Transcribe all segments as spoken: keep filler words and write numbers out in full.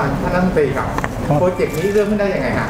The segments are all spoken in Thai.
านท่านรัฐมนตรีครับโปรเจกต์นี้เริ่มขึ้นได้ยังไงฮะ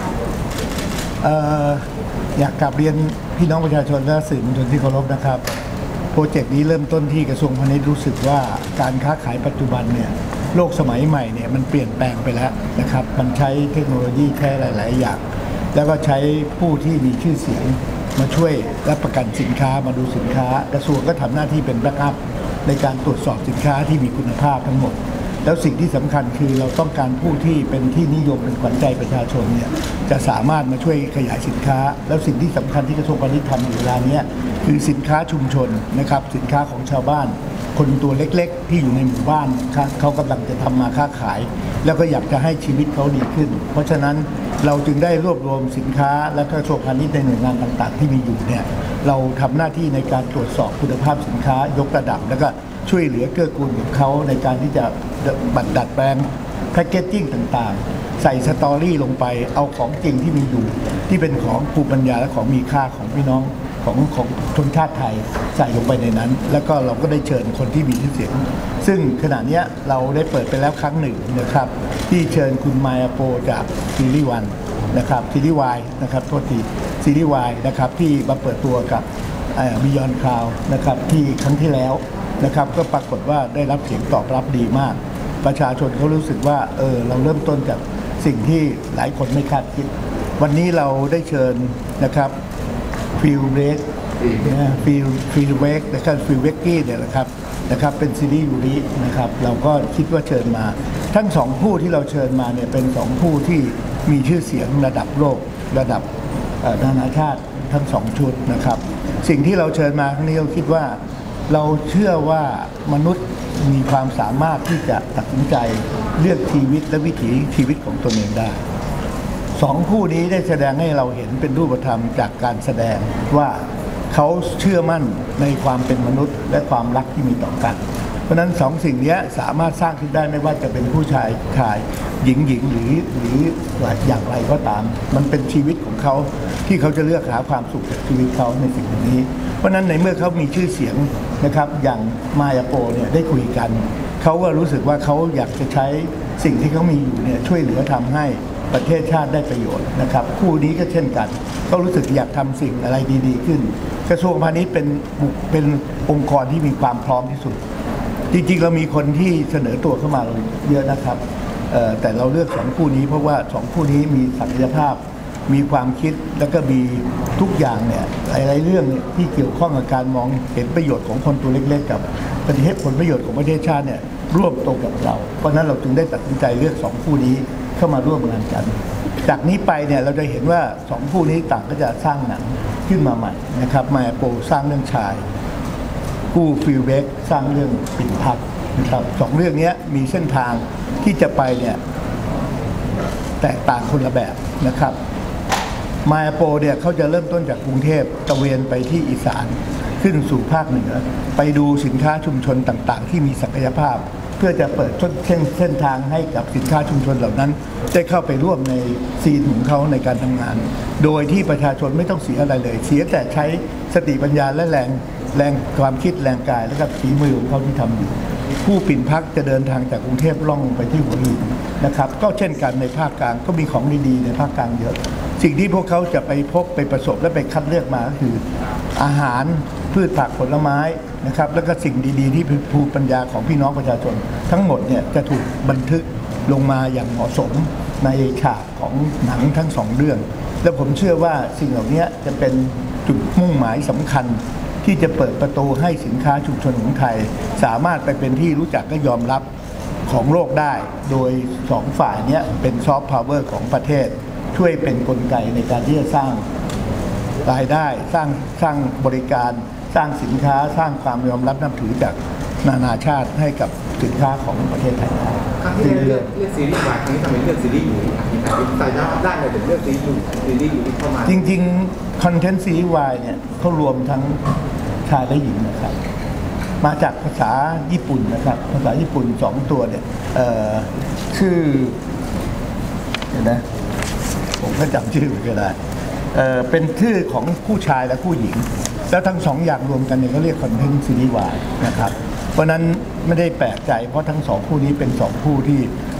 อยากกลับเรียนพี่น้องประชาชนและสื่อมวลชนที่เคารพนะครับโปรเจกต์นี้เริ่มต้นที่กระทรวงพาณิชย์รู้สึกว่าการค้าขายปัจจุบันเนี่ยโลกสมัยใหม่เนี่ยมันเปลี่ยนแปลงไปแล้วนะครับมันใช้เทคโนโลยีแค่หลายๆอย่างแล้วก็ใช้ผู้ที่มีชื่อเสียงมาช่วยรับประกันสินค้ามาดูสินค้ากระทรวงก็ทำหน้าที่เป็นแบ็กอัพในการตรวจสอบสินค้าที่มีคุณภาพทั้งหมดแล้วสิ่งที่สำคัญคือเราต้องการผู้ที่เป็นที่นิยมเป็นขวัญใจประชาชนเนี่ยจะสามารถมาช่วยขยายสินค้าแล้วสิ่งที่สำคัญที่กระทรวงพาณิชย์ทำอยู่เวลานี้คือสินค้าชุมชนนะครับสินค้าของชาวบ้านคนตัวเล็กๆที่อยู่ในหมู่บ้านเขากำลังจะทำมาค้าขายแล้วก็อยากจะให้ชีวิตเขาดีขึ้นเพราะฉะนั้นเราจึงได้รวบรวมสินค้าและกระทรวงพาณิชย์ในหน่วยงานต่างๆที่มีอยู่เนี่ยเราทำหน้าที่ในการตรวจสอบคุณภาพสินค้ายกระดับแล้วก็ช่วยเหลือเกื้อกูลกับเขาในการที่จะบัดดัดแปลงแพคเกจจิ้งต่างๆใส่สตอรี่ลงไปเอาของจริงที่มีอยู่ที่เป็นของภูมิปัญญาและของมีค่าของพี่น้องของของชนชาติไทยใส่ลงไปในนั้นแล้วก็เราก็ได้เชิญคนที่มีชื่อเสียงซึ่งขณะนี้เราได้เปิดไปแล้วครั้งหนึ่งนะครับที่เชิญคุณมายาโปจากซีรีส์วันนะครับซีรีส์วายนะครับโทษทีซีรีส์วายนะครับที่มาเปิดตัวกับบิยอนคลาวนะครับที่ครั้งที่แล้วนะครับก็ปรากฏว่าได้รับเสียงตอบรับดีมากประชาชนเขารู้สึกว่าเออเราเริ่มต้นจากสิ่งที่หลายคนไม่คาดคิดวันนี้เราได้เชิญนะครับฟิลเบรกฟิลฟิลเวกนะครับฟิลเวกกี้เนี่ยนะครับนะครับเป็นซีรีส์ยูรินะครับเราก็คิดว่าเชิญมาทั้งสองผู้ที่เราเชิญมาเนี่ยเป็นสองผู้ที่มีชื่อเสียงระดับโลกระดับนานาชาติทั้งสองชุดนะครับสิ่งที่เราเชิญมาครั้งนี้เราคิดว่าเราเชื่อว่ามนุษย์มีความสามารถที่จะตัดสินใจเลือกชีวิตและวิถีชีวิตของตนเองได้สองคู่นี้ได้แสดงให้เราเห็นเป็นรูปธรรมจากการแสดงว่าเขาเชื่อมั่นในความเป็นมนุษย์และความรักที่มีต่อกันเพราะฉะนั้นสองสิ่งนี้สามารถสร้างขึ้นได้ไม่ว่าจะเป็นผู้ชายชายหญิงหญิงหรือหรืออย่างไรก็ตามมันเป็นชีวิตของเขาที่เขาจะเลือกหาความสุขจากชีวิตเขาในสิ่งนี้เพราะฉะนั้นในเมื่อเขามีชื่อเสียงนะครับอย่างมายาโปเนี่ยได้คุยกันเขาก็รู้สึกว่าเขาอยากจะใช้สิ่งที่เขามีอยู่เนี่ยช่วยเหลือทำให้ประเทศชาติได้ประโยชน์นะครับคู่นี้ก็เช่นกันเขารู้สึกอยากทำสิ่งอะไรดีๆขึ้นกระทรวงพาณิชย์เป็นเป็นองค์กรที่มีความพร้อมที่สุดจริงๆเรามีคนที่เสนอตัวเข้ามาเยอะนะครับแต่เราเลือกสองคู่นี้เพราะว่าสองคู่นี้มีศักยภาพมีความคิดแล้วก็มีทุกอย่างเนี่ยหลายๆเรื่องเนี่ยที่เกี่ยวข้องกับการมองเห็นประโยชน์ของคนตัวเล็กๆกับประเทศผลประโยชน์ของประเทศชาติเนี่ยร่วมตรงกับเราเพราะนั้นเราจึงได้ตัดสินใจเลือกสองคู่นี้เข้ามาร่วมงานกันจากนี้ไปเนี่ยเราจะเห็นว่าสองคู่นี้ต่างก็จะสร้างหนังขึ้นมาใหม่นะครับมายาโปสร้างเรื่องชายคู่ฟิลเบกสร้างเรื่องปิ่นพักนะครับสองเรื่องนี้มีเส้นทางที่จะไปเนี่ยแตกต่างคนละแบบนะครับมายาโปเนี่ยเขาจะเริ่มต้นจากกรุงเทพตะเวนไปที่อีสานขึ้นสู่ภาคเหนือไปดูสินค้าชุมชนต่างๆที่มีศักยภาพเพื่อจะเปิดเส้นเส้นทางให้กับสินค้าชุมชนเหล่านั้นได้เข้าไปร่วมในซีนของเขาในการทำงานโดยที่ประชาชนไม่ต้องเสียอะไรเลยเสียแต่ใช้สติปัญญาและแรงแรงความคิดแรงกายและก็ฝีมือของเขาที่ทำอยู่ผู้ปิ่นพักจะเดินทางจากกรุงเทพล่องไปที่หัวหินนะครับก็เช่นกันในภาคกลางก็มีของดีๆในภาคกลางเยอะสิ่งที่พวกเขาจะไปพบไปประสบและไปคัดเลือกมาก็คืออาหารพืชผักผลไม้นะครับแล้วก็สิ่งดีๆที่ภูมิปัญญาของพี่น้องประชาชนทั้งหมดเนี่ยจะถูกบันทึกลงมาอย่างเหมาะสมในฉากของหนังทั้งสองเรื่องและผมเชื่อว่าสิ่งเหล่านี้จะเป็นจุดมุ่งหมายสำคัญที่จะเปิดประตูให้สินค้าชุมชนของไทยสามารถไปเป็นที่รู้จักและยอมรับของโลกได้โดยสองฝ่ายนี้เป็นซอฟต์พาวเวอร์ของประเทศช่วยเป็นกลไกในการที่จะสร้างรายได้สร้างสร้างบริการสร้างสินค้าสร้างความยอมรับนับถือจากนานาชาติให้กับสินค้าของประเทศไทยครั้งที่เลือกเลือกซีรีส์วายครั้งนี้ทำไมเลือกซีรีส์อยู่ใส่ได้ได้เลยถึงเลือกซีรีส์อยู่ซีรีส์อยู่ที่เข้ามาจริงๆคอนเทนต์ซีรีส์วายเนี่ยเขารวมทั้งชายและหญิงนะครับมาจากภาษาญี่ปุ่นนะครับภาษาญี่ปุ่นสองตัวเนี่ยชื่อเห็นไหมผมก็จำชื่อไม่ได้เอ่อเป็นชื่อของผู้ชายและผู้หญิงแล้วทั้งสองอย่างรวมกันเนี่ยก็เรียกคอนเทนต์ซีรีส์วายนะครับเพราะนั้นไม่ได้แปลกใจเพราะทั้งสองคู่นี้เป็นสองคู่ที่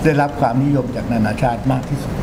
ได้รับความนิยมจากนานาชาติมากที่สุด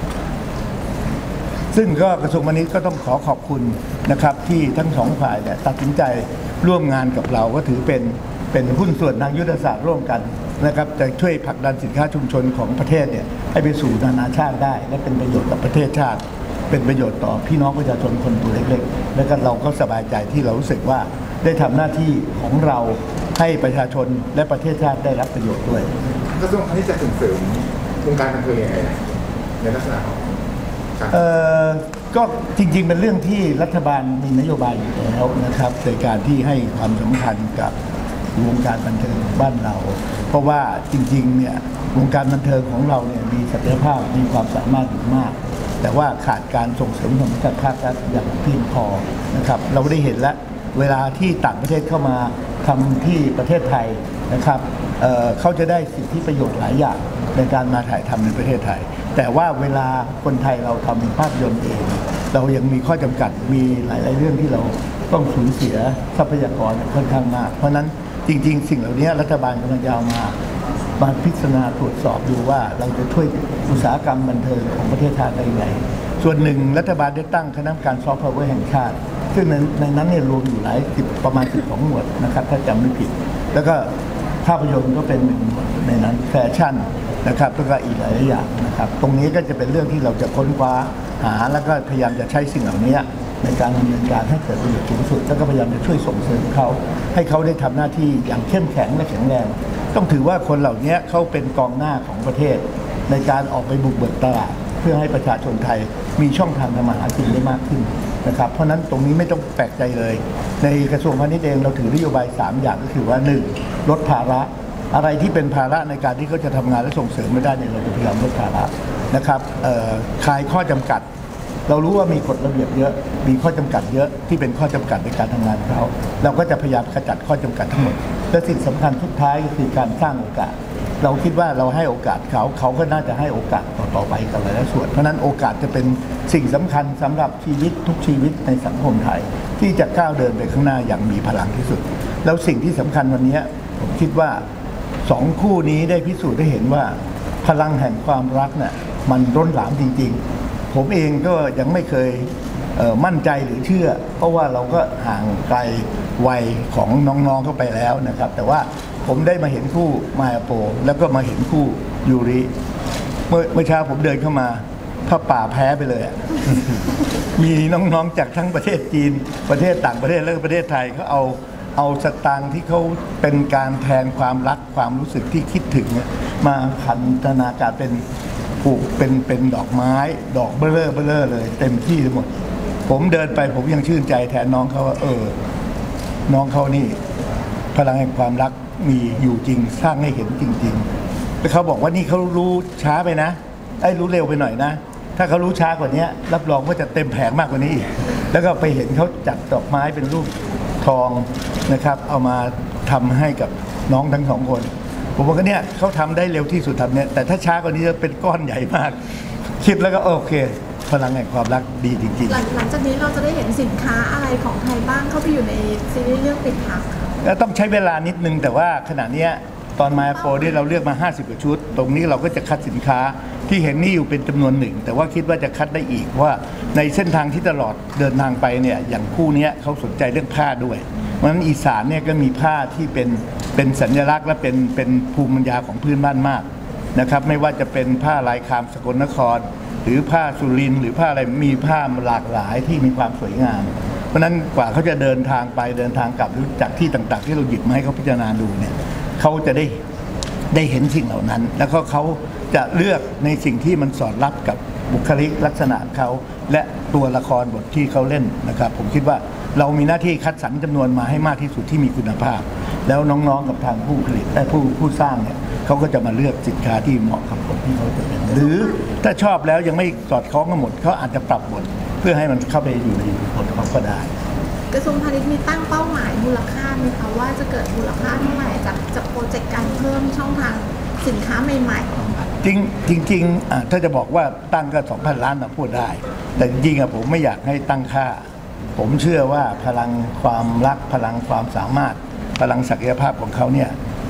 ซึ่งก็กระทรวงพาณิชย์ก็ต้องขอขอบคุณนะครับที่ทั้งสองฝ่ายเนี่ยตัดสินใจร่วมงานกับเราก็ถือเป็นเป็นหุ้นส่วนทางยุทธศาสตร์ร่วมกันนะครับจะช่วยผลักดันสินค้าชุมชนของประเทศเนี่ยให้ไปสู่นานาชาติได้และเป็นประโยชน์กับประเทศชาติเป็นประโยชน์ต่อพี่น้องประชาชนคนตัวเล็กๆและก็เราก็สบายใจที่เรารู้สึกว่าได้ทำหน้าที่ของเราให้ประชาชนและประเทศชาติได้รับประโยชน์ด้วยกระทรวงพาณิชย์จะส่งเสริมวงการบันเทิงยังไงในลักษณะของเอ่อก็จริงๆเป็นเรื่องที่รัฐบาลมีนโยบายอยู่แล้วนะครับในการที่ให้ความสำคัญกับวงการบันเทิงบ้านเราเพราะว่าจริงๆเนี่ยวงการบันเทิงของเราเนี่ยมีศักยภาพมีความสามารถอยู่มากแต่ว่าขาดการส่งเสริมของภาครัฐอย่างเพียงพอนะครับเราได้เห็นแล้วเวลาที่ต่างประเทศเข้ามาทำที่ประเทศไทยนะครับเอ่อเขาจะได้สิทธิประโยชน์หลายอย่างในการมาถ่ายทำในประเทศไทยแต่ว่าเวลาคนไทยเราทำภาพยนตร์เองเรายังมีข้อจำกัดมีหลายๆเรื่องที่เราต้องสูญเสียทรัพยากรค่อนข้างมากเพราะนั้นจริงๆสิ่งเหล่านี้รัฐบาลกำลังจะเอามามาพิจารณาตรวจสอบดูว่าเราจะช่วยอุตสาหกรรมบันเทิงของประเทศไทยได้ยังไงส่วนหนึ่งรัฐบาลได้ตั้งคณะกรรมการซอฟต์พาวเวอร์แห่งชาติซึ่งในในนั้นเนี่ยรวมอยู่หลายสิบประมาณสิบสองหมวดนะครับถ้าจำไม่ผิดแล้วก็ภาพยนตร์ก็เป็นหนึ่งหมวดในนั้นแฟชั่นนะครับแล้วก็อีกหลายอย่างนะครับตรงนี้ก็จะเป็นเรื่องที่เราจะค้นคว้าหาแล้วก็พยายามจะใช้สิ่งเหล่านี้ในการดำเนินการให้เกิดประโยชน์สูงสุดแล้วก็พยายามจะช่วยส่งเสริมเขาให้เขาได้ทำหน้าที่อย่างเข้มแข็งและแข็งแรงต้องถือว่าคนเหล่านี้เขาเป็นกองหน้าของประเทศในการออกไปบุกเบิกตลาดเพื่อให้ประชาชนไทยมีช่องทางทำมาหากินได้มากขึ้นนะครับเพราะนั้นตรงนี้ไม่ต้องแปลกใจเลยในกระทรวงพาณิชย์เองเราถือนโยบายสามอย่างก็คือว่าหนึ่งลดภาระอะไรที่เป็นภาระในการที่เขาจะทำงานและส่งเสริมไม่ได้เนี่ยเราจะพยายามลดภาระนะครับคลายข้อจำกัดเรารู้ว่ามีกฎระเบียบเยอะมีข้อจำกัดเยอะที่เป็นข้อจำกัดในการทำงานเขาเราก็จะพยายามขจัดข้อจำกัดทั้งหมดและสิ่งสำคัญสุดท้ายก็คือการสร้างโอกาสเราคิดว่าเราให้โอกาสเขาเขาก็น่าจะให้โอกาสต่อๆไปกันหลายส่วนเพราะนั้นโอกาสจะเป็นสิ่งสำคัญสำหรับชีวิตทุกชีวิตในสังคมไทยที่จะก้าวเดินไปข้างหน้าอย่างมีพลังที่สุดแล้วสิ่งที่สำคัญวันนี้ผมคิดว่าสองคู่นี้ได้พิสูจน์ได้เห็นว่าพลังแห่งความรักเนี่ยมันร้นหลามจริงๆผมเองก็ยังไม่เคยเอ่อมั่นใจหรือเชื่อเพราะว่าเราก็ห่างไกลวัยของน้องๆเข้าไปแล้วนะครับแต่ว่าผมได้มาเห็นคู่มายาโปแล้วก็มาเห็นคู่ยูริเมื่อเมื่อเช้าผมเดินเข้ามาผ้าป่าแพ้ไปเลยมีน้องๆจากทั้งประเทศจีนประเทศต่างประเทศและประเทศไทยเขาเอาเอาสตางค์ที่เขาเป็นการแทนความรักความรู้สึกที่คิดถึงมาพันธนาการเป็นปลูกเป็นเป็นดอกไม้ดอกเบลอเบลอเลยเต็มที่หมดผมเดินไปผมยังชื่นใจแทนน้องเขาว่าเออน้องเขานี่พลังแห่งความรักมีอยู่จริงสร้างให้เห็นจริงๆแต่เขาบอกว่านี่เขารู้ช้าไปนะไอ้รู้เร็วไปหน่อยนะถ้าเขารู้ช้ากว่านี้รับรองว่าจะเต็มแผงมากกว่านี้อีกแล้วก็ไปเห็นเขาจัดดอกไม้เป็นรูปทองนะครับเอามาทำให้กับน้องทั้งสองคนผมว่าเนี่ยเขาทำได้เร็วที่สุดทำเนี่ยแต่ถ้าช้ากว่านี้จะเป็นก้อนใหญ่มากคิดแล้วก็โอเคพลังแห่งความรักดีจริงๆหลังจากนี้เราจะได้เห็นสินค้าอะไรของไทยบ้างเข้าไปอยู่ในซีรีส์เรื่องปิดผักก็ต้องใช้เวลานิดนึงแต่ว่าขณะนี้ตอนมาโปรที่เราเลือกมาห้าสิบกว่าชุดตรงนี้เราก็จะคัดสินค้าที่เห็นนี่อยู่เป็นจำนวนหนึ่งแต่ว่าคิดว่าจะคัดได้อีกว่าในเส้นทางที่ตลอดเดินทางไปเนี่ยอย่างคู่นี้เขาสนใจเรื่องผ้าด้วยเพราะฉะนั้นอีสานเนี่ยก็มีผ้าที่เป็นเป็นสัญลักษณ์และเป็นเป็นภูมิปัญญาของพื้นบ้านมากนะครับไม่ว่าจะเป็นผ้าลายคามสกลนครหรือผ้าสุรินทร์หรือผ้าอะไรมีผ้าหลากหลายที่มีความสวยงามเพราะนั้นกว่าเขาจะเดินทางไปเดินทางกลับหรือจากที่ต่างๆที่เราหยิบมาให้เขาพิจารณาดูเนี่ยเขาจะได้ได้เห็นสิ่งเหล่านั้นแล้วก็เขาจะเลือกในสิ่งที่มันสอดรับกับบุคลิกลักษณะเขาและตัวละครบทที่เขาเล่นนะครับผมคิดว่าเรามีหน้าที่คัดสรรจำนวนมาให้มากที่สุดที่มีคุณภาพแล้วน้องๆกับทางผู้ผลิตและผู้ผู้สร้างเนี่ยเขาก็จะมาเลือกสินค้าที่เหมาะกับบทที่เขาจะเป็นหรือถ้าชอบแล้วยังไม่สอดคล้องกันหมดเขาอาจจะปรับบทเพื่อให้มันเข้าไปอยู่ในบทเขาก็ได้กระทรวงพาณิชย์มีตั้งเป้าหมายมูลค่าไหมคะว่าจะเกิดมูลค่าเท่าไหร่จากจากโปรเจกต์การเพิ่มช่องทางสินค้าใหม่ๆจริงจริงๆถ้าจะบอกว่าตั้งก็สองพันล้านนะพูดได้แต่จริงๆผมไม่อยากให้ตั้งค่าผมเชื่อว่าพลังความรักพลังความสามารถพลังศักยภาพของเขาเนี่ย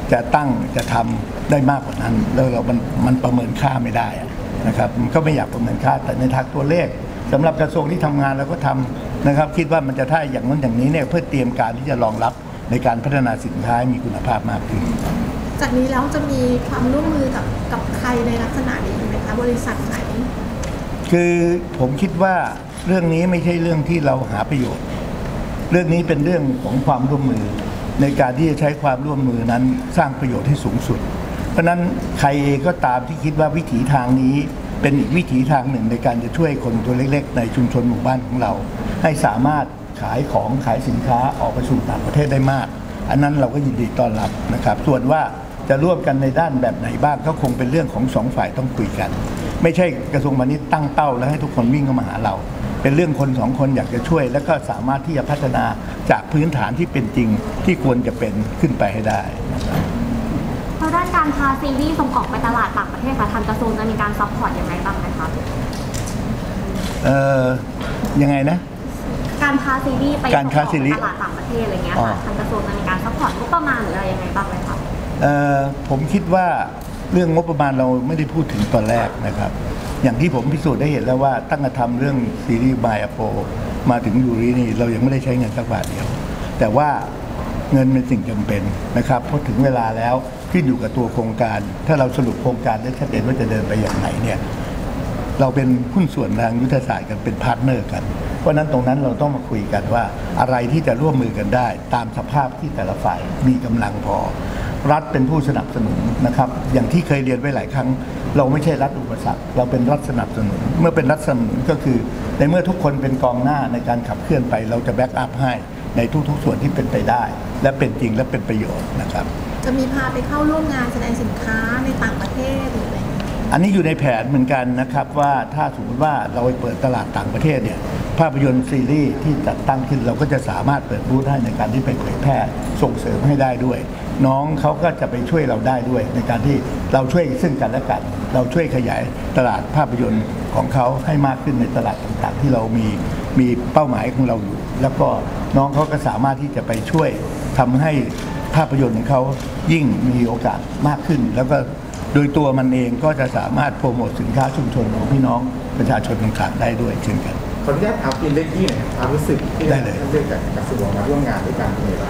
จะตั้งจะทำได้มากกว่านั้นแล้วเรามันมันประเมินค่าไม่ได้นะครับมันก็ไม่อยากประเมินค่าแต่ในทางตัวเลขสำหรับกระทรวงที่ทำงานเราก็ทำนะครับคิดว่ามันจะถ้าอย่างนั้นอย่างนี้เนี่ยเพื่อเตรียมการที่จะรองรับในการพัฒนาสินค้ามีคุณภาพมากขึ้นจากนี้แล้วจะมีความร่วมมือกับกับใครในลักษณะนี้ไหมคะบริษัทไหนคือผมคิดว่าเรื่องนี้ไม่ใช่เรื่องที่เราหาประโยชน์เรื่องนี้เป็นเรื่องของความร่วมมือในการที่จะใช้ความร่วมมือนั้นสร้างประโยชน์ให้สูงสุดเพราะนั้นใครเองก็ตามที่คิดว่าวิถีทางนี้เป็นอีกวิถีทางหนึ่งในการจะช่วยคนตัวเล็กๆในชุมชนหมู่บ้านของเราให้สามารถขายของขายสินค้าออกไปสู่ต่างประเทศได้มากอันนั้นเราก็ยินดีต้อนรับนะครับส่วนว่าจะร่วมกันในด้านแบบไหนบ้างก็คงเป็นเรื่องของสองฝ่ายต้องคุยกันไม่ใช่กระทรวงพาณิชย์ตั้งเป้าแล้วให้ทุกคนวิ่งเข้ามาหาเราเป็นเรื่องคนสองคนอยากจะช่วยแล้วก็สามารถที่จะพัฒนาจากพื้นฐานที่เป็นจริงที่ควรจะเป็นขึ้นไปให้ได้เพราะด้านการพาซีรีส์ส่งออกไปตลาดต่างประเทศค่ะทางกระทรวงจะมีการซัพพอร์ตยังไงบ้างไหมคะเอ่อยังไงนะการพาซีรีส์ไปส่งออกไปตลาดต่างประเทศอะไรเงี้ยค่ะทางกระทรวงจะมีการซัพพอร์ตงบประมาณหรืออะไรยังไงบ้างไหมคะเอ่อผมคิดว่าเรื่องงบประมาณเราไม่ได้พูดถึงตอนแรกนะครับอย่างที่ผมพิสูจน์ได้เห็นแล้วว่าตั้งแต่ทำเรื่องซีรีส์บายอโปมาถึงยูรินี่เรายังไม่ได้ใช้เงินสักบาทเดียวแต่ว่าเงินเป็นสิ่งจำเป็นนะครับเพราะถึงเวลาแล้วขึ้นอยู่กับตัวโครงการถ้าเราสรุปโครงการได้ชัดเจนว่าจะเดินไปอย่างไหนเนี่ยเราเป็นหุ้นส่วนทางยุทธศาสตร์กันเป็นพาร์ทเนอร์กันเพราะนั้นตรงนั้นเราต้องมาคุยกันว่าอะไรที่จะร่วมมือกันได้ตามสภาพที่แต่ละฝ่ายมีกำลังพอรัฐเป็นผู้สนับสนุนนะครับอย่างที่เคยเรียนไว้หลายครั้งเราไม่ใช่รัฐอุปสรรคเราเป็นรัฐสนับสนุนเมื่อเป็นรัฐสนับสนุนก็คือในเมื่อทุกคนเป็นกองหน้าในการขับเคลื่อนไปเราจะแบ็กอัพให้ในทุกๆส่วนที่เป็นไปได้และเป็นจริงและเป็นประโยชน์นะครับจะมีพาไปเข้าร่วมงานแสดงสินค้าในต่างประเทศหรืออะไรอันนี้อยู่ในแผนเหมือนกันนะครับว่าถ้าสมมติว่าเราไปเปิดตลาดต่างประเทศเนี่ยภาพยนตร์ซีรีส์ที่จัดตั้งขึ้นเราก็จะสามารถเปิดบูธให้ในการที่ไปเผยแพร่ส่งเสริมให้ได้ด้วยน้องเขาก็จะไปช่วยเราได้ด้วยในการที่เราช่วยซึ่งกันและกันเราช่วยขยายตลาดภาพยนตร์ของเขาให้มากขึ้นในตลาดต่างๆที่เรามีมีเป้าหมายของเราอยู่แล้วก็น้องเขาก็สามารถที่จะไปช่วยทำให้ภาพยนตร์ของเขายิ่งมีโอกาสมากขึ้นแล้วก็โดยตัวมันเองก็จะสามารถโปรโมทสินค้าชุมชนของพี่น้องประชาชนต่างๆได้ด้วยเช่นกันขออนุญาตถามอินเล็กที่หน่อยความรู้สึกที่ได้เลยเรื่องจากกระทรวงมาร่วมงานด้วยกันเป็นยังไง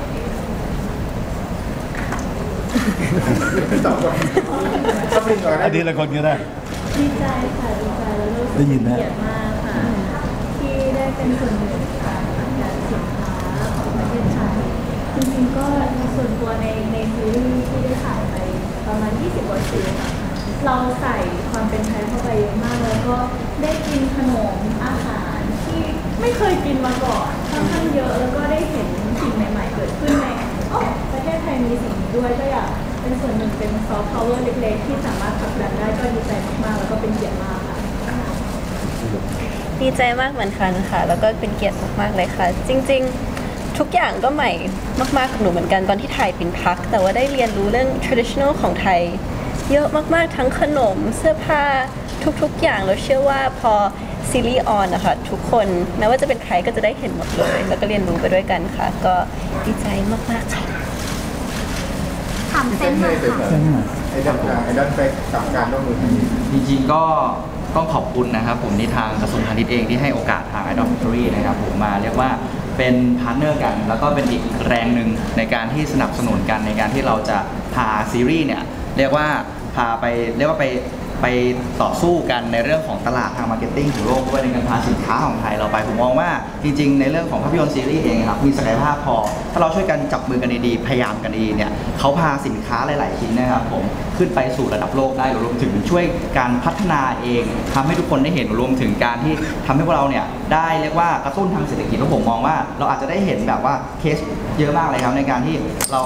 ตอบก่อนก็เป็นก่อนอันนี้ละคนก็ได้ดีใจค่ะดีใจแล้วรู้สึกเกียรติมากค่ะที่ได้เป็นส่วนหนึ่งการทำงานสินค้าของประเทศไทยจริงๆก็ส่วนตัวในในซีรีส์ที่ได้ถ่ายไปประมาณยี่สิบกว่าซีนค่ะเราใส่ความเป็นไทยเข้าไปเยอะมากแล้วก็ได้กินขนมอาหารที่ไม่เคยกินมาก่อนค่อนข้างเยอะแล้วก็ได้เห็นสิ่งใหม่ๆเกิดขึ้นในประเทศไทยมีสิ่งนี้ด้วยก็อยากเป็นส่วนหนึ่งเป็นซอฟต์พาวเวอร์เล็กๆที่สามารถผลักดันได้ก็ดีใจมากๆแล้วก็เป็นเกียรติมากค่ะดีใจมากเหมือนกันค่ะแล้วก็เป็นเกียรติมากๆเลยค่ะจริงๆทุกอย่างก็ใหม่มากๆกับหนูเหมือนกันตอนที่ถ่ายปิ่นพักแต่ว่าได้เรียนรู้เรื่อง traditional ของไทยเยอะมากๆทั้งขนมเสื้อผ้าทุกๆอย่างเราเชื่อว่าพอซีรีส์ออนนะคะทุกคนแม้ว่าจะเป็นใครก็จะได้เห็นหมดเลยแล้วก็เรียนรู้ไปด้วยกันค่ะก็ดีใจมากๆค่ะถามเต้นหน่อยค่ะไอ้ด้านไอ้ด้านไปกับการร่วมมือจริงๆก็ต้องขอบคุณนะครับผมในทางกระทรวงพาณิชย์เองที่ให้โอกาสทาง Idol Factory นะครับผมมาเรียกว่าเป็นพาร์ทเนอร์กันแล้วก็เป็นอีกแรงหนึ่งในการที่สนับสนุนกันในการที่เราจะพาซีรีส์เนี่ยเรียกว่าพาไปเรียกว่าไปไปต่อสู้กันในเรื่องของตลาดทางมาร์เก็ตติ้งของโลกด้วยในการพาสินค้าของไทยเราไปผมมองว่าจริงๆในเรื่องของภาพยนตร์ซีรีส์เองครับมีศักยภาพพอถ้าเราช่วยกันจับมือกันดีๆพยายามกันดีเนี่ยเขาพาสินค้าหลายๆชิ้นนะครับผมขึ้นไปสู่ระดับโลกได้รวมถึงช่วยการพัฒนาเองทำให้ทุกคนได้เห็นรวมถึงการที่ทำให้พวกเราเนี่ยได้เรียกว่ากระตุ้นทางเศรษฐกิจแล้วผมมองว่าเราอาจจะได้เห็นแบบว่าเคสเยอะมากเลยครับในการที่เรา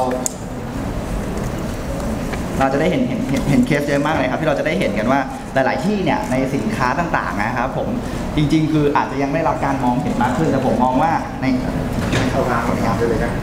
เราจะได้เห็นเห็นเห็นเคสเยอะมากเลยครับที่เราจะได้เห็นกันว่าหลายๆที่เนี่ยในสินค้าต่างๆนะครับผมจริงๆคืออาจจะยังไม่รับการมองเห็นมากขึ้นแต่ผมมองว่าในเอางานของงานเลยนะ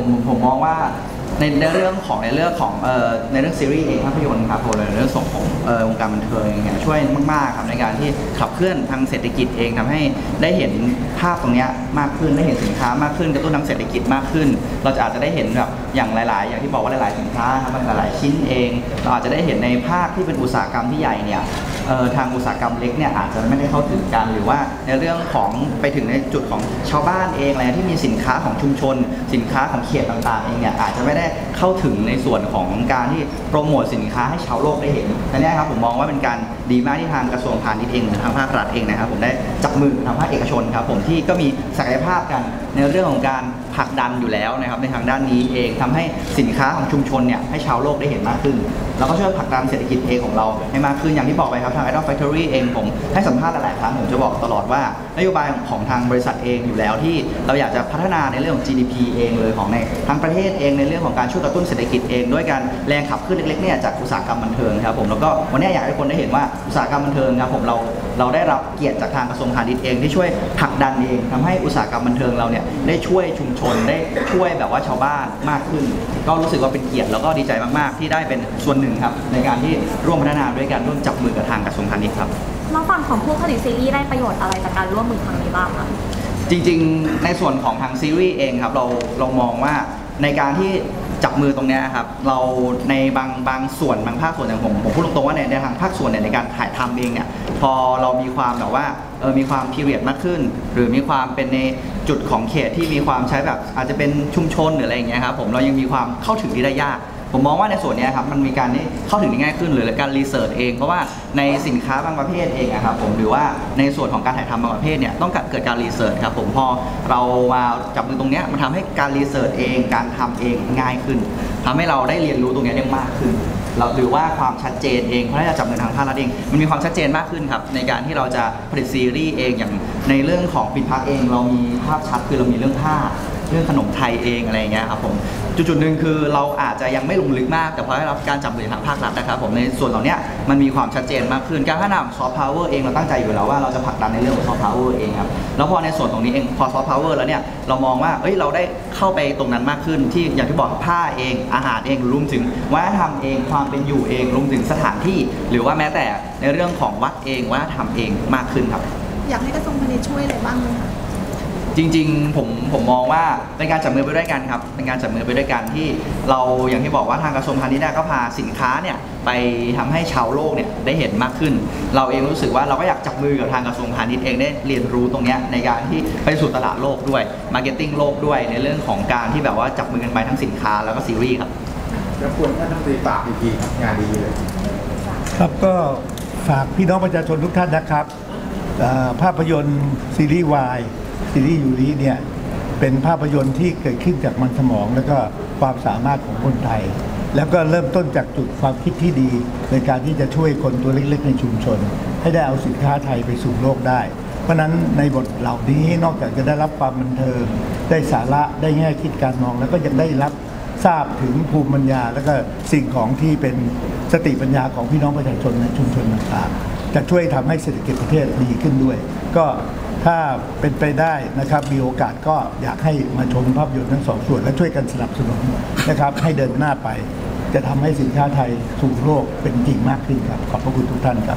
ผมผมมองว่าในในเรื่องของในเรื่องของเอ่อในเรื่องซีรีส์เองภาพยนตร์ครับผมในเรื่องส่งของเอ่อวงการบันเทิงเนี่ยช่วยมากๆครับในการที่ขับเคลื่อนทางเศรษฐกิจเองทำให้ได้เห็นภาพตรงนี้มากขึ้นได้เห็นสินค้ามากขึ้นกระตุ้นทางเศรษฐกิจมากขึ้นเราจะอาจจะได้เห็นแบบอย่างหลายๆอย่างที่บอกว่าหลายๆสินค้าครับมันหลายๆชิ้นเองเราอาจจะได้เห็นในภาคที่เป็นอุตสาหกรรมที่ใหญ่เนี่ยเอ่อทางอุตสาหกรรมเล็กเนี่ยอาจจะไม่ได้เข้าถึงกันหรือว่าในเรื่องของไปถึงในจุดของชาวบ้านเองอะไรที่มีสินค้าของชุมชนสินค้าของเขตต่างๆเองเนี่ยอาจจะไม่ได้เข้าถึงในส่วนของการที่โปรโมทสินค้าให้ชาวโลกได้เห็นอันนี้ครับผมมองว่าเป็นการดีมากที่ทางกระทรวงพาณิชย์เองหรือทางภาครัฐเองนะครับผมได้จับมือทางภาคเอกชนครับผมที่ก็มีศักยภาพกันในเรื่องของการผลักดันอยู่แล้วนะครับในทางด้านนี้เองทำให้สินค้าของชุมชนเนี่ยให้ชาวโลกได้เห็นมากขึ้นแล้วก็ช่วยผลักดันเศรษฐกิจเองของเราให้มากขึ้นอย่างที่บอกไปครับทาง Idol Factory เองผมให้สัมภาษณ์หลายๆครั้งผมจะบอกตลอดว่านโยบายของทางบริษัทเองอยู่แล้วที่เราอยากจะพัฒนาในเรื่องของ จี ดี พี เองเลยของในทั้งประเทศเองในเรื่องของการช่วยกระตุ้นเศรษฐกิจเองด้วยการแรงขับเคลื่อนเล็กๆเนี่ยจากอุตสาหกรรมบันเทิงครับผมแล้วก็วันนี้อยากให้คนได้เห็นว่าอุตสาหกรรมบันเทิงครับผมเราเราได้รับเกียรติจากทางกระทรวงพาณิชย์เองที่ช่วยผลักดันเองทำให้อุตสาหกรรมบันเทิงเราเนี่ยได้ช่วยชุมชนได้ช่วยแบบว่าชาวบ้านมากขึ้นก็รู้สึกว่าเป็นเกียรติแล้วก็ดีใจมากๆที่ได้เป็นส่วนหนึ่งครับในการที่ร่วมพัฒนาด้วยกันร่วมจับมือกับทางกระทรวงพาณิชย์ครับแล้วฝั่งของผู้ผลิตซีรีส์ได้ประโยชน์อะไรจากการร่วมมือครั้งนี้บ้างคะจริงๆในส่วนของทางซีรีส์เองครับเราเรามองว่าในการที่จับมือตรงนี้ครับเราในบางบางส่วนบางภาคส่วนอย่างผมผมพูดตรงๆว่าในในทางภาคส่วนเนี่ยในการถ่ายทำเองเนี่ยพอเรามีความแบบว่าเออมีความพีเรียดมากขึ้นหรือมีความเป็นในจุดของเขตที่มีความใช้แบบอาจจะเป็นชุมชนหรืออะไรอย่างเงี้ยครับผมเรายังมีความเข้าถึงที่ได้ยากผมมองว่าในส่วนนี้ครับมันมีการที่เข้าถึงได้ง่ายขึ้นหรือการรีเสิร์ชเองเพราะว่าในสินค้าบางประเภทเองนะครับผมหรือว่าในส่วนของการถ่ายทำบางประเภทเนี่ยต้องเกิดการรีเสิร์ชครับผมพอเรามาจับมือตรงนี้มันทำให้การรีเสิร์ชเองการทำเองง่ายขึ้นทำให้เราได้เรียนรู้ตรงนี้ได้มากขึ้นเราหรือว่าความชัดเจนเองเพราะถ้าจะจับมือทางภาครัฐเองมันมีความชัดเจนมากขึ้นครับในการที่เราจะผลิตซีรีส์เองอย่างในเรื่องของปิดพักเองเรามีภาพชัดคือเรามีเรื่องผ้าเรื่องขนมไทยเองอะไรอย่างเงี้ยครับผมจุดๆหนึ่งคือเราอาจจะยังไม่ลงลึกมากแต่พอได้รับการจับมือทางภาครัฐนะครับผมในส่วนเหล่านี้มันมีความชัดเจนมากขึ้นการพัฒนาซอฟต์พาวเวอร์เองเราตั้งใจอยู่แล้วว่าเราจะผลักดันในเรื่องของซอฟต์พาวเวอร์เองครับแล้วพอในส่วนตรงนี้เองพอซอฟต์พาวเวอร์แล้วเนี่ยเรามองว่าเอ้ยเราได้เข้าไปตรงนั้นมากขึ้นที่อย่างที่บอกผ้าเองอาหารเองรวมถึงวัฒนธรรมเองความเป็นอยู่เองรวมถึงสถานที่หรือว่าแม้แต่ในเรื่องของวัดเองวัฒนธรรมเองมากขึ้นครับอยากให้กระทรวงพาณิชย์ช่วยอะไรบ้างไหมคะจริงๆผมผมมองว่าเป็นการจับมือไปด้วยกันครับเป็นการจับมือไปด้วยกันที่เราอย่างที่บอกว่าทางกระทรวงพาณิชย์ก็พาสินค้าเนี่ยไปทำให้ชาวโลกเนี่ยได้เห็นมากขึ้นเราเองรู้สึกว่าเราก็อยากจับมือกับทางกระทรวงพาณิชย์เองได้เรียนรู้ตรงนี้ในการที่ไปสู่ตลาดโลกด้วยมาร์เก็ตติ้งโลกด้วยในเรื่องของการที่แบบว่าจับมือกันไปทั้งสินค้าแล้วก็ซีรีส์ครับแล้วควรท่านต้องตีปากอีกทีครับงานดีเลยครับก็ฝากพี่น้องประชาชนทุกท่านนะครับภาพยนตร์ซีรีส์วายซีรีส์ยูริเนี่ยเป็นภาพยนตร์ที่เกิดขึ้นจากมันสมองและก็ความสามารถของคนไทยแล้วก็เริ่มต้นจากจุดความคิดที่ดีในการที่จะช่วยคนตัวเล็กๆในชุมชนให้ได้เอาสินค้าไทยไปสู่โลกได้เพราะนั้นในบทเหล่านี้นอกจากจะได้รับความบันเทิงได้สาระได้แง่คิดการมองแล้วก็ยังได้รับทราบถึงภูมิปัญญาและก็สิ่งของที่เป็นสติปัญญาของพี่น้องประชาชนในชุมชนต่างๆจะช่วยทำให้เศรษฐกิจประเทศดีขึ้นด้วยก็ถ้าเป็นไปได้นะครับมีโอกาสก็อยากให้มาชมภาพยนตร์ทั้งสองส่วนและช่วยกันสนับสนุนนะครับให้เดินหน้าไปจะทำให้สินค้าไทยสู่โลกเป็นจริงมากขึ้นครับขอบพระคุณทุกท่านครับ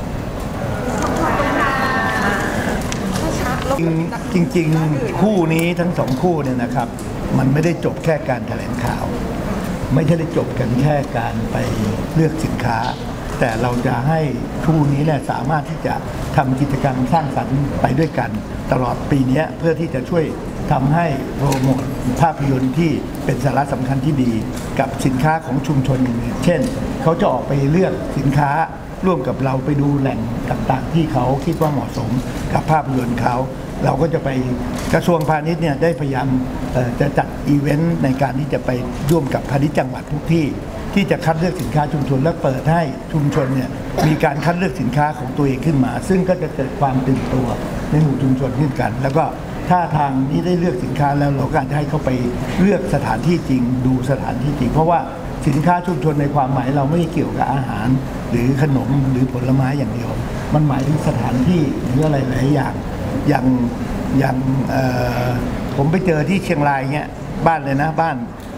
จริงๆคู่นี้ทั้งสองคู่เนี่ยนะครับมันไม่ได้จบแค่การแถลงข่าวไม่ใช่ได้จบกันแค่การไปเลือกสินค้าแต่เราจะให้คู่นี้เนี่ยสามารถที่จะทำกิจกรรมสร้างสรรค์ไปด้วยกันตลอดปีนี้เพื่อที่จะช่วยทำให้โปรโมทภาพยนตร์ที่เป็นสาระสำคัญที่ดีกับสินค้าของชุมชนอย่างอื่นเช่นเขาจะออกไปเลือกสินค้าร่วมกับเราไปดูแหล่งต่างๆที่เขาคิดว่าเหมาะสมกับภาพยนตร์เขาเราก็จะไปกระทรวงพาณิชย์เนี่ยได้พยายามจะจัดอีเวนต์ในการที่จะไปร่วมกับพาณิชย์จังหวัดทุกที่ที่จะคัดเลือกสินค้าชุมชนและเปิดให้ชุมชนเนี่ยมีการคัดเลือกสินค้าของตัวเองขึ้นมาซึ่งก็จะเกิดความตื่นตัวในหมู่ชุมชนขึ้นกันแล้วก็ถ้าทางนี้ได้เลือกสินค้าแล้วเราก็จะให้เขาไปเลือกสถานที่จริงดูสถานที่จริงเพราะว่าสินค้าชุมชนในความหมายเราไม่ได้เกี่ยวกับอาหารหรือขนมหรือผลไม้อย่างเดียวมันหมายถึงสถานที่หรืออะไรหลายอย่างอย่างอย่างผมไปเจอที่เชียงรายเงี้ยบ้านเลยนะบ้าน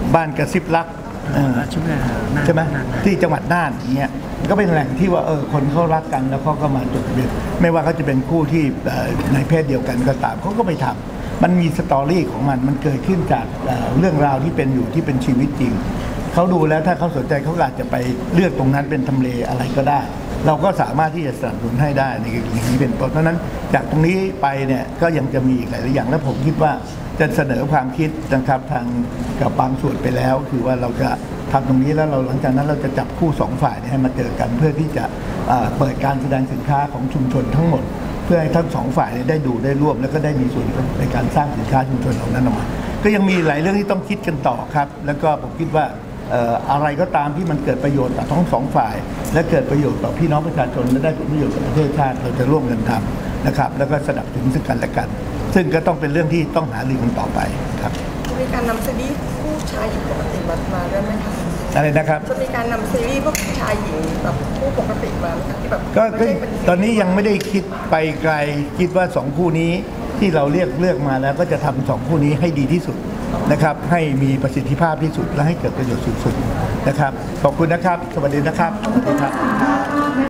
บ้านกระซิบรักเออใช่ไหมที่จังหวัดน่านอย่างเงี้ยก็เป็นแหล่งที่ว่าเออคนเขารักกันแล้วเขาก็มาจดทะเบียนไม่ว่าเขาจะเป็นคู่ที่ในเพศเดียวกันก็ตามเขาก็ไปทำมันมีสตอรี่ของมันมันเกิดขึ้นจากเรื่องราวที่เป็นอยู่ที่เป็นชีวิตจริงเขาดูแล้วถ้าเขาสนใจเขาอาจจะไปเลือกตรงนั้นเป็นทำเลอะไรก็ได้เราก็สามารถที่จะสนับสนุนให้ได้ในอย่างนี้เป็นต้นเพราะนั้นจากตรงนี้ไปเนี่ยก็ยังจะมีอีกหลายอย่างและผมคิดว่าจะเสนอความคิดนะครับทางกับบางส่วนไปแล้วคือว่าเราจะทำตรงนี้แล้วเราหลังจากนั้นเราจะจับคู่สองฝ่ายให้มาเจอกันเพื่อที่จะเปิดการแสดงสินค้าของชุมชนทั้งหมดเพื่อให้ทั้งสองฝ่ายได้ดูได้ร่วมแล้วก็ได้มีส่วนในการสร้างสินค้าชุมชนเหล่านั้นออกมาก็ยังมีหลายเรื่องที่ต้องคิดกันต่อครับแล้วก็ผมคิดว่าอะไรก็ตามที่มันเกิดประโยชน์ต่อทั้งสองฝ่ายและเกิดประโยชน์ต่อพี่น้องประชาชนและได้ผลประโยชน์กับประเทศชาติเราจะร่วมกันทำนะครับแล้วก็สนับสนุนซึ่งกันและกันซึ่งก็ต้องเป็นเรื่องที่ต้องหารือกันต่อไปครับมีการนำซีรีส์ผู้ชายหญิงปกติมามาด้วยไหมคะอะไรนะครับจะมีการนำซีรีส์พวกชายหญิงแบบผู้ปกติมาไหมคะที่แบบก็ตอนนี้ยังไม่ได้คิดไปไกลคิดว่าสองคู่นี้ที่เราเรียกเลือกมาแล้วก็จะทำสองคู่นี้ให้ดีที่สุดนะครับให้มีประสิทธิภาพที่สุดและให้เกิดประโยชน์สูงสุดนะครับขอบคุณนะครับสวัสดีนะครับสวัสดีครับ